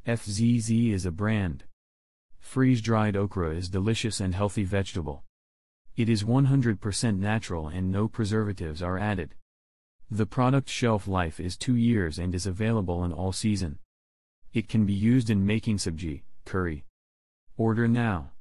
FzyEzy is a brand. Freeze Dried Okra is delicious and healthy vegetable. It is 100% natural and no preservatives are added. The product shelf life is 2 years and is available in all season. It can be used in making sabji, curry. Order now.